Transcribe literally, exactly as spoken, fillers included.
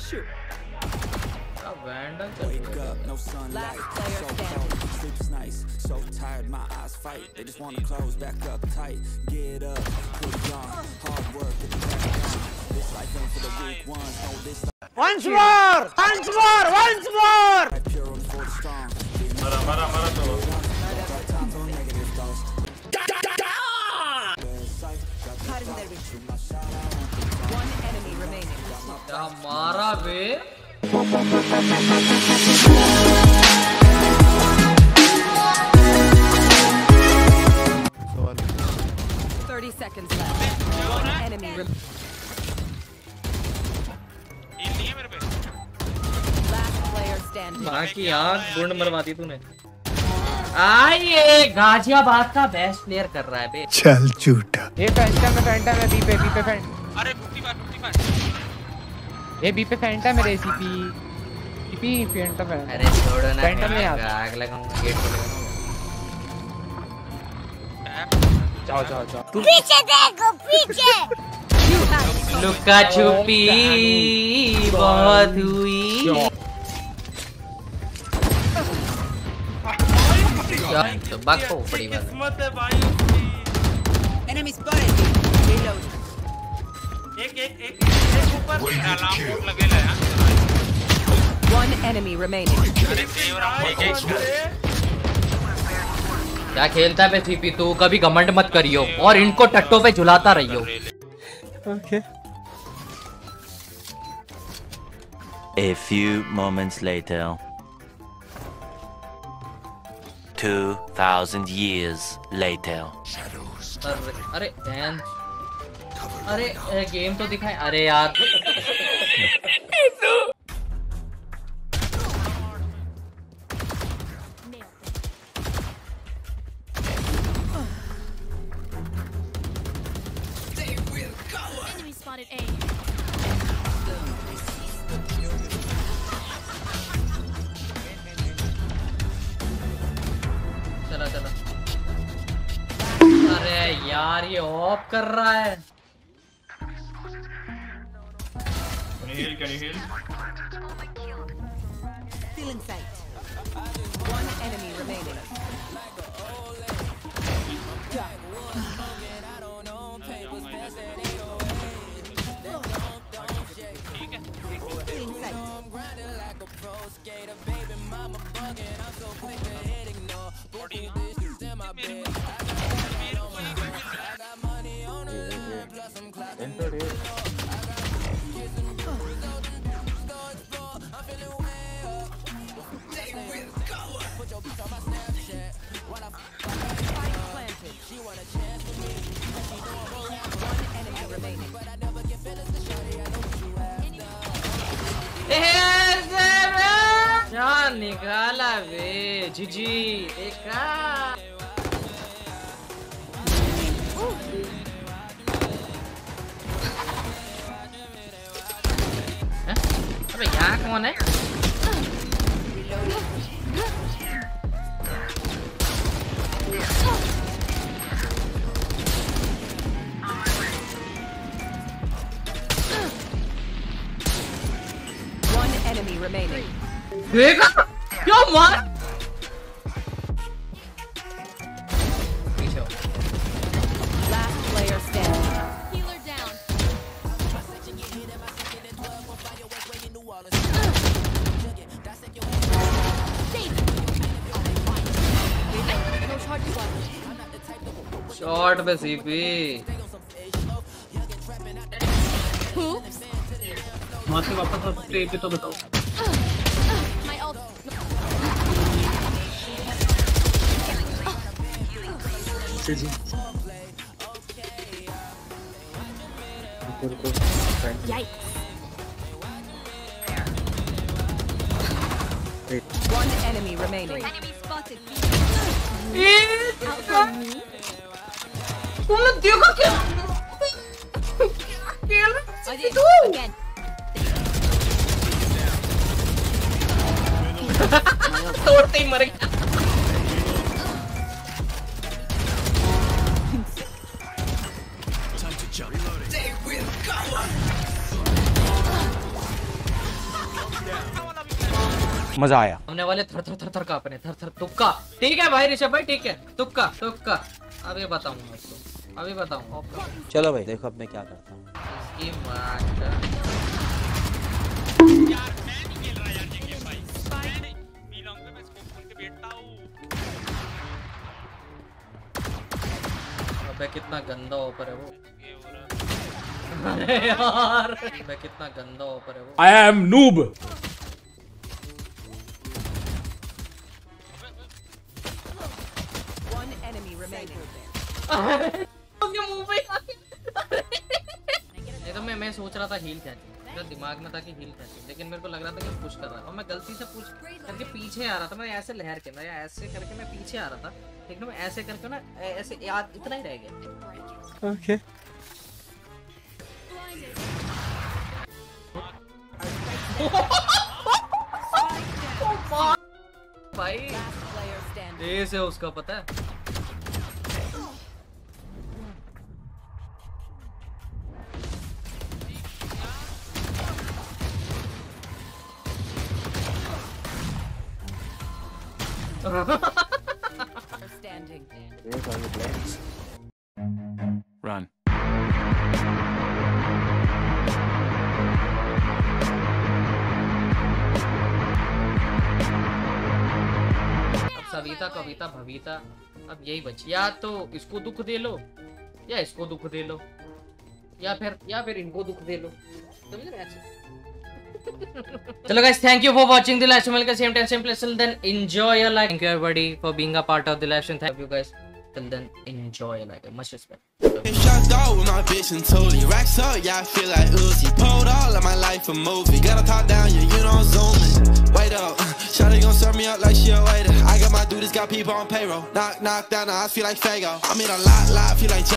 Shoot. Wake up, no sunlight, so cold, sleep's nice, so tired, my eyes fight, they just wanna close back up tight, get up, put it on, hard work, get the back on, this life ain't for the weak ones, no this life. Once more! Once more! Once more! Pure and for the strong. Mara, mara, mara to. One enemy remaining. Mara be. Thirty seconds left. One enemy remaining. Last player standing. बाकी यार गुंड मरवा दी तूने। आई ये गाजियाबाद का best player कर रहा है बे। चल झूठा। ये फैंटम में फैंटम है बी पे बी पे फैंट। अरे फिफ्टी फाइव फिफ्टी फाइव। ये बी पे फैंटम है रे सीपी सीपी फैंटम है। अरे छोड़ो ना फैंटम में यार आग लगाऊंगा गेट पे। जाओ जाओ जाओ। पीछे देखो पीछे। लुका छुपी बहुत हुई। तो बात को पड़ी बात है। Enemy spotted. Reload. एक एक एक एक ऊपर अलार्म बोर्ड लगेला है। One enemy remaining. अरे एक एक क्या खेलता है बे सीपी तू? कभी घमंड मत करियो और इनको टट्टों पे झुलाता रहियो। Okay. A few moments later. Two thousand years later. अरे अरे ध्यान अरे गेम तो दिखाए। अरे यार Enemy spotted A. चला चला। अरे यार ये ऑफ कर रहा है। Can you heal? Can you heal? Still in sight. One enemy remaining. जान निकाला वे जीजी देखा। अबे यहाँ कौन है? One enemy remaining. देखा क्या मार? Last player standing. Healer down. Shot पे सीपी। वहाँ से वापस आप पे तो बताओ। जी One enemy remaining. Enemy spotted. तुमने देखा क्या? Again. तोड़ते ही मर गया। मजा आया। हमने वाले थर थर थर थर कांपने, थर थर तुक्का। ठीक है भाई ऋषभ भाई, ठीक है तुक्का तुक्का। अभी बताऊंगा उसको, अभी बताऊंगा। चलो भाई देखो अब मैं क्या करता हूँ। इसकी बात यार मैं नहीं खेल रहा यार ये गेम भाई। मैं नहीं मिलोंग पे मैं स्कोप खोल के बैठता हूँ। अबे कितना गंदा ओपर है वो। ये हो रहा अरे यार अबे कितना गंदा ओपर है वो। I am noob. One enemy remaining. उसके मुंह पे नहीं तो मैं मैं सोच रहा था हील क्या मेरा दिमाग में था कि हील कैसे, लेकिन मेरे को लग रहा था कि पुश कर रहा है और मैं गलती से पुश करके पीछे आ रहा था। मैं ऐसे लहर के ना या ऐसे करके मैं पीछे आ रहा था, लेकिन मैं ऐसे करके ना ऐसे याद इतना ही रह गया। ओके भाई Player standing. तेज है उसका, पता है। Standing. Run. अब सविता कविता भविता अब यही बची, या तो इसको दुख दे लो या इसको दुख दे लो या फिर या फिर इनको दुख दे लो। समझ रहे हैं? चलो guys, thank you for watching the live stream. Welcome same time same place. Till then enjoy your life. Thank you everybody for being a part of the live stream. Thank you guys. Till then enjoy your life. Much respect. Shot out with my bitch and totally racks up, yeah, I feel like Uzi. Pulled all of my life a movie. Gotta talk down, yeah, you know I'm zooming. Wait up, Shawty gon' serve me up like she a waiter. I got my dudes, got people on payroll. Knock, knock down, I feel like Fago. I mean a lot, lot, feel like